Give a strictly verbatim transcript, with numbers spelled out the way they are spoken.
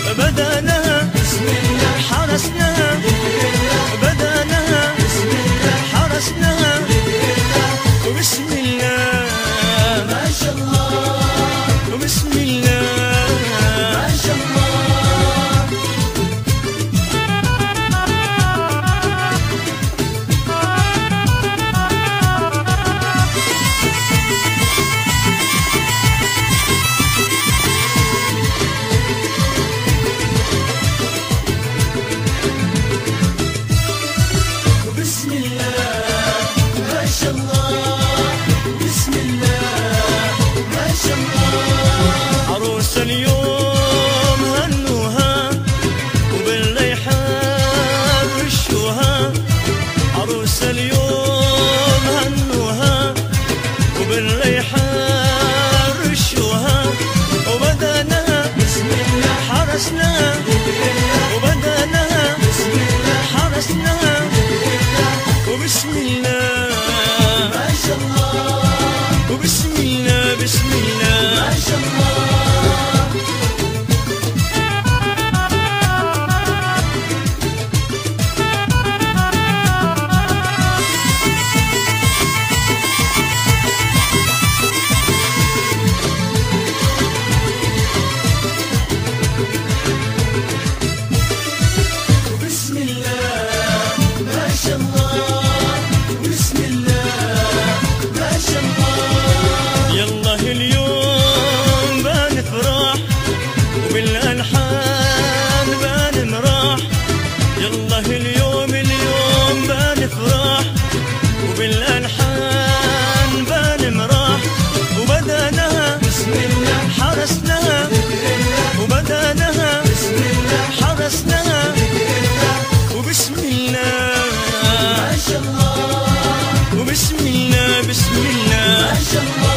بدأناها بسم الله حرسناها بدأناها بسم الله حرسناها وبسم الله ما شاء الله وبسم الله ما شاء الله. بسم الله ما شاء الله بسم الله ما شاء الله. عروس اليوم هنوها وبالريحان رشوها عروس اليوم هنوها وبالريحان رشوها وبدأناها بسم الله حرسناها وبدأناها بسم الله حرسناها وبسم الله ما شاء الله وبسم الله بسم الله ما شاء الله. بسم الله ما شاء الله بسم الله ما شاء الله. يلا اليوم بنفرح وبالألحان بنمرح يلا اليوم اليوم بنفرح وبالألحان بنمرح وبدأناها بسم الله حرسناها وبدأناها بسم الله حرسناها وبسم الله ما شاء الله وبسم الله بسم الله ما شاء الله.